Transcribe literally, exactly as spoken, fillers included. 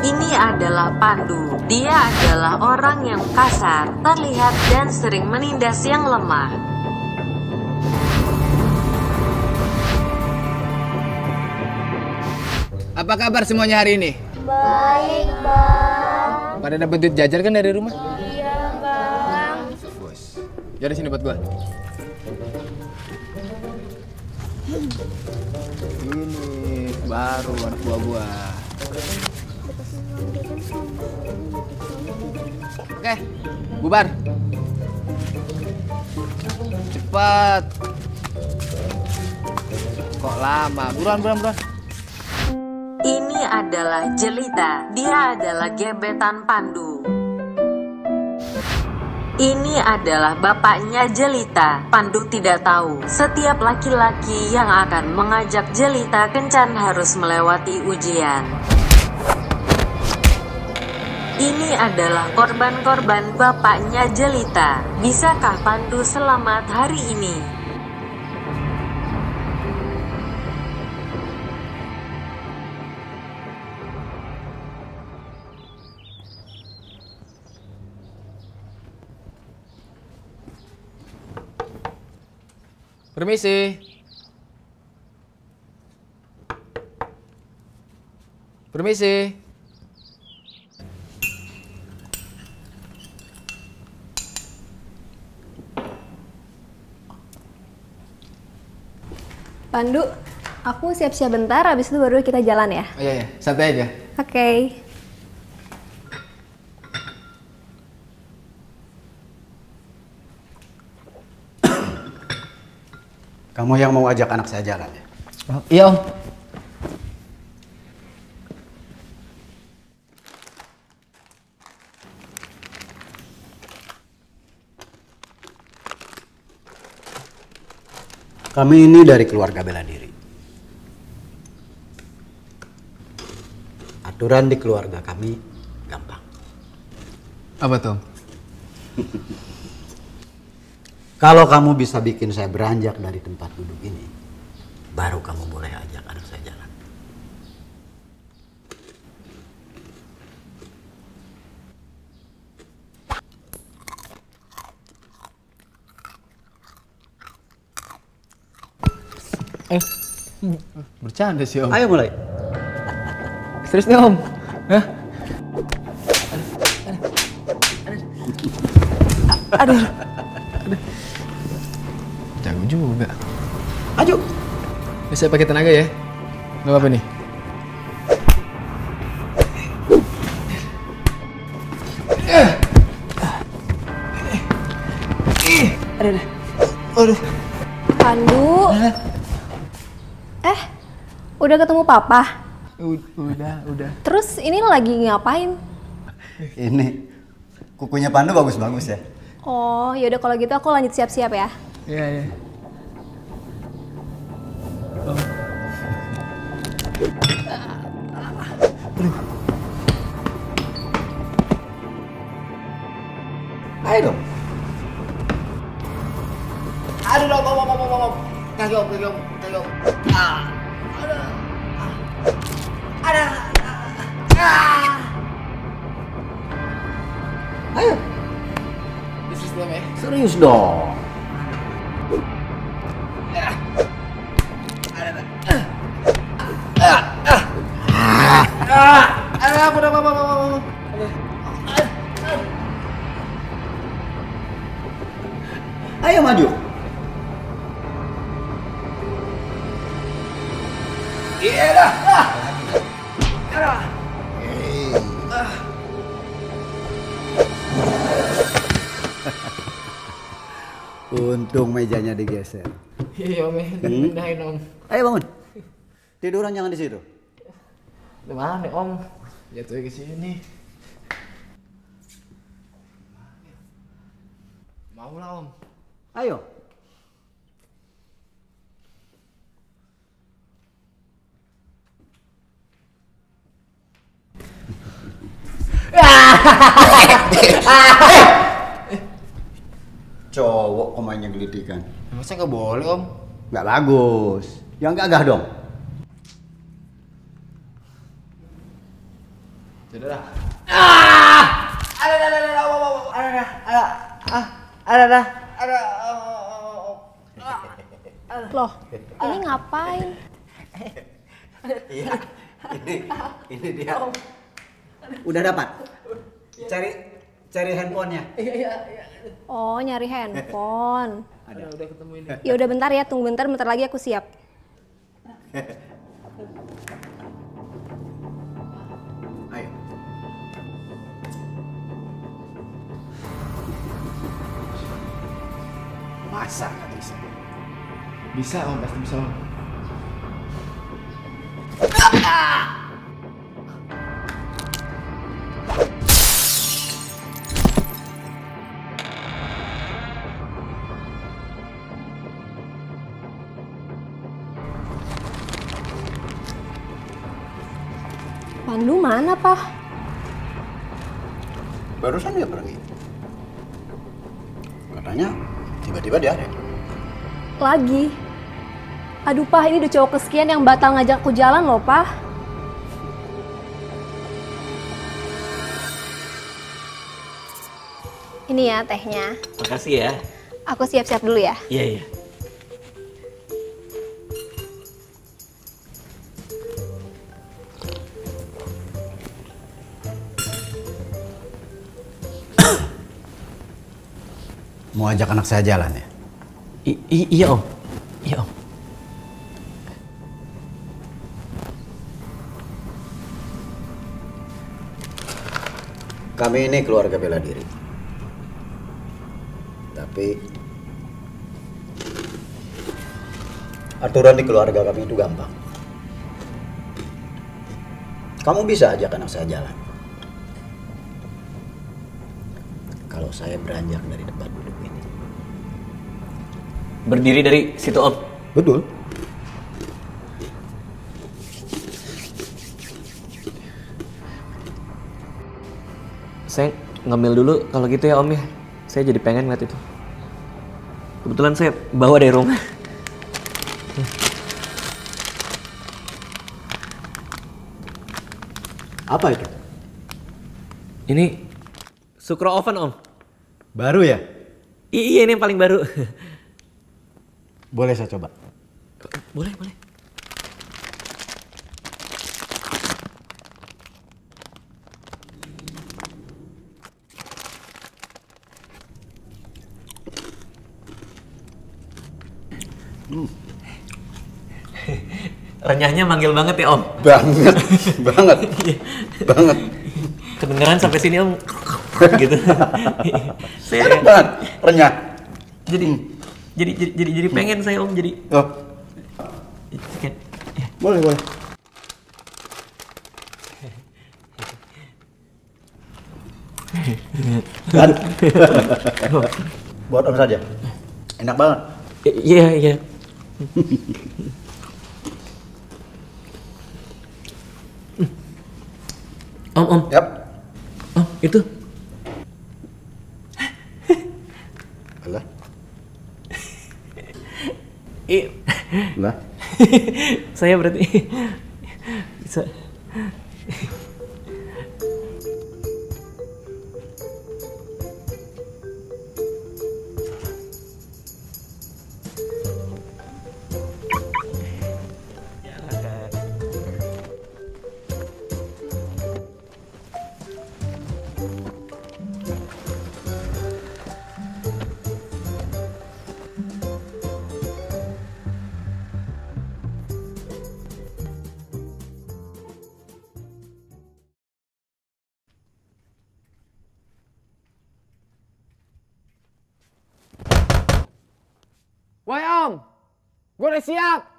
Ini adalah Pandu. Dia adalah orang yang kasar, terlihat dan sering menindas yang lemah. Apa kabar semuanya hari ini? Baik, Bang. Pada dapat duit jajan kan dari rumah? Iya, Bang. Bos. Jadi sini buat gua. Ini baru anak buah gua. Oke, bubar. Cepat. Kok lama? Buruan, buruan, buruan. Ini adalah Jelita. Dia adalah gebetan Pandu. Ini adalah bapaknya Jelita. Pandu tidak tahu, setiap laki-laki yang akan mengajak Jelita kencan harus melewati ujian. Ini adalah korban-korban bapaknya Jelita. Bisakah Pandu selamat hari ini? Permisi. Permisi. Pandu, aku siap-siap bentar, habis itu baru kita jalan ya? Oh iya, iya. Santai aja. Oke. Okay. Kamu yang mau ajak anak saya jalan ya? Oh, iya, Om. Kami ini dari keluarga bela diri. Aturan di keluarga kami gampang. Apa tuh? Kalau kamu bisa bikin saya beranjak dari tempat duduk ini, baru kamu boleh ajak anak saya jalan. Eh, bercanda sih Om. Ayo mulai. Serius nih Om. Hah? Aduh. Aduh. Jago juga. Maju. Bisa pakai tenaga ya? Gak apa-apa nih. Aduh. Aduh. Pandu. Eh, udah ketemu Papa? Udah, udah. Terus ini lagi ngapain? Ini kukunya Pandu bagus-bagus ya. Oh, yaudah kalau gitu aku lanjut siap-siap ya. Iya, iya. Oh. Ayo dong. Aduh, dong, om, om, om, om, om. Kaki om, kaki om, kaki om. Ah. Aduh. Ada. Ah. Ayo. Sistem ya. Serius dong. Ah, udah, mama, mama, mama. Ayo maju. Iya dah. Untung mejanya digeser. Iya om, pindahin om. Ayo bangun. Tiduran jangan di situ. Di mana om? Jatuh ke sini. Mau lah om. Ayo. Cowok kok mainnya gelitikan. Masa nggak boleh om? Nggak bagus. Yang gagah dong. Sudah dah. Ah! Ada ada ada ada ada ada ada ah ada ada ada. Loh, ini ngapain? Iya, ini ini dia. Udah dapat? Cari cari handphonenya. Iya iya iya. Oh, nyari handphone. Ada udah ketemu ini. Ya udah bentar ya, tunggu bentar, bentar lagi aku siap. Ayo. Masa nggak bisa? Bisa om, pasti bisa om. Pandu mana, Pak? Barusan dia pergi. Katanya tiba-tiba dia ada. Lagi. Aduh, Pak, ini udah cowok kesekian yang batal ngajak aku jalan loh, Pak. Ini ya tehnya. Makasih ya. Aku siap-siap dulu ya. Iya, iya. Mau ajak anak saya jalan ya? I- i- iya om. Iya om. Kami ini keluarga bela diri. Tapi aturan di keluarga kami itu gampang. Kamu bisa ajak anak saya jalan. Kalau saya beranjak dari tempat duduk ini. Berdiri dari situ om. Betul. Saya ngemil dulu kalau gitu ya om ya. Saya jadi pengen ngeliat itu. Kebetulan saya bawa dari rumah. Apa itu? Ini Sukro oven om. Baru ya? I- iya ini yang paling baru. Boleh saya coba? Boleh, boleh. Hmm. Renyahnya manggil banget ya om. Banget, banget, banget. Kedengeran sampai sini om. Gitu. Saya Enak banget, renyah. jadi, jadi jadi jadi jadi pengen saya om jadi. Oh, Oke. Ya. boleh, boleh. Dan buat om saja. Enak banget. I- Iya iya. Om om. Yap. Om itu. Alah, I- lah. saya berarti bisa. Woi om, gue udah siap.